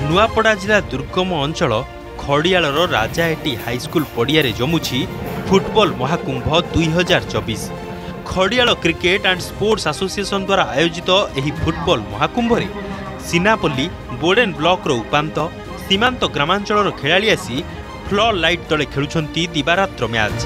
नुआपड़ा जिला दुर्गम अंचल खड़ियालर राजाएटी हाईस्कूल पड़िया जमुछि फुटबॉल महाकुंभ 2024। Khariar cricket and sports association द्वारा आयोजित एही फुटबॉल महाकुंभ रे सीनापल्ली बोडेन ब्लॉक उपांत सीमांत ग्रामांचल खेलाड़ी आसी फ्लड लाइट तले खेलुछंती दिवारात्र मैच।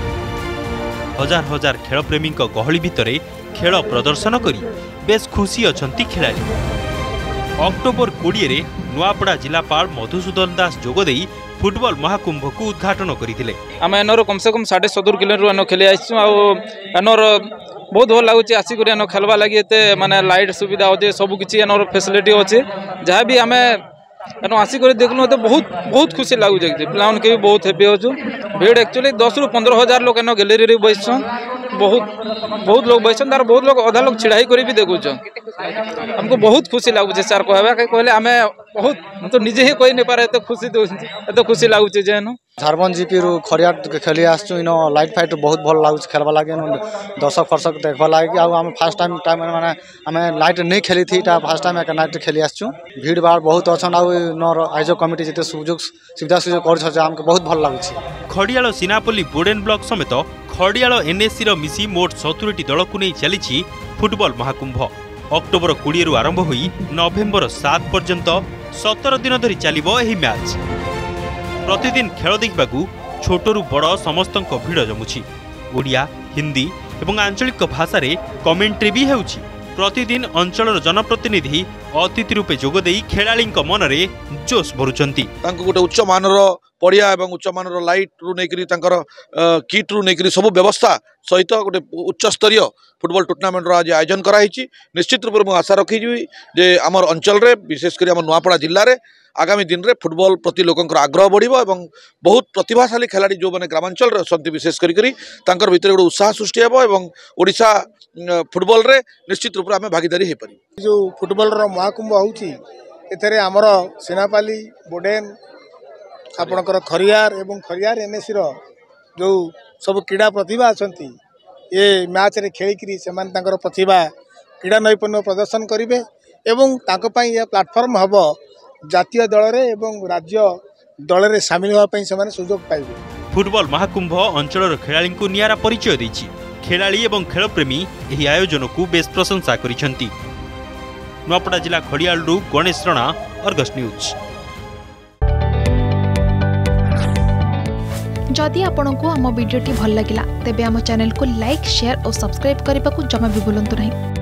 हजार हजार खेलप्रेमी गहली भितर खेल प्रदर्शन करी बेस खुशी अछंती खेलाड़ी। अक्टोबर 20 रे नुआपड़ा जिलापाल मधुसूदन दास जोगदे फुटबॉल महाकुंभ को उद्घाटन करथिले। आम एनर कम से कम 70 किलोमीटर खेली आसु एनर बहुत भल लगुच आसिक खेलवा लगी एत माने लाइट सुविधा अच्छे सबकि एनर फैसिलिटी अच्छे जहाँ भी आम एन आसिक देखलु तो बहुत बहुत खुशी लगुच पे भी बहुत हैप्पी हो भीड़ एक्चुअली 10 ରୁ 15 हजार लोग एन गैलेरी बैसन बहुत लोग बैसन तार बहुत लोग अधा लोग छिड़ाई कर भी देखुच हमको बहुत खुशी लगुच सार कहवा कहले आम बहुत तो निजे ही कही नहीं पारे एत खुशी लगुच जेन झारबन जीपी रु खरिया खेली आसु इन लाइट फाइट बहुत भल लगुच खेलवा लगे दर्शक फर्शक देखवा लगे आम फास्ट टाइम माने आम लाइट नहीं खेली थी फास्ट टाइम एक नाइट खेली आसु भीड़ भाड़ बहुत अच्छा आयोजक कमिटी जिते सुविधा सुजोग कर बहुत भल लगुच। खड़ियाल सीनापल्ली बोडेन ब्लॉक समेत खड़ियाल एनएससी रो मिसी मोट 70 दल को नहीं चली फुटबॉल महाकुंभ। अक्टोबर 20 रु आरंभ होई नवेम्बर 7 पर्यंत 17 दिन धरी चलिबो एही मैच। प्रतिदिन खेल देखबाकू छोटरू बड़ समस्तक भिड़ जमुछि। ओडिया हिंदी एवं आंचलिक भाषा रे कमेंट्री भी हेउछि। प्रतिदिन अंचलर जनप्रतिनिधि अतिथि रूपे जोगदे खेलाड़ी मनरे जोश भरुचंती। गोटे उच्च मानर पड़िया एवं उच्च मानर लाइट रु नेकरी किट रु नेकरी सब व्यवस्था सहित गोटे उच्च स्तरीय फुटबॉल टूर्नामेंट आज आयोजन कराई। निश्चित रूप से आशा रखी जे आमर अंचल रे विशेषकर आम नुआपड़ा जिले में आगामी दिन में फुटबॉल प्रति लोकंर आग्रह बढ़िबो एवं बहुत प्रतिभाशाली खिलाड़ी जो मैंने ग्रामांचल असंति विशेष कर भीतर गोटे उत्साह सृष्टि हेबो एवं ओडिशा फुटबॉल रे निश्चित रूप से आम भागीदारी हो पारी। जो फुटबॉल महाकुंभ होउची एथरे आमर सेनापाली बोडेन आपणकर खरियार एवं खरियार एनएससी जो सब क्रीड़ा प्रतिभा अच्छा ये मैच रे खेलिकी से प्रतिभा क्रीड़ा नैपुण्य प्रदर्शन करेंगे एवं यह प्लाटफर्म हम जातीय दल रे एवं राज्य दल रे सामिल होगापी से सुजोग पाइबे। फुटबॉल महाकुंभ अंचल खेलाड़ी को नियारा परिचय देछि। खेलाड़ी एवं खेलप्रेमी एही आयोजन को बेस प्रशंसा करिसेंती। नुआपड़ा जिला खड़ियाल गणेश रणा, अर्गस न्यूज। जदि आपंक आम भिडी भल लगा तेब आम चैनल को लाइक शेयर और सब्सक्राइब करने को जमा भी भूलु नहीं।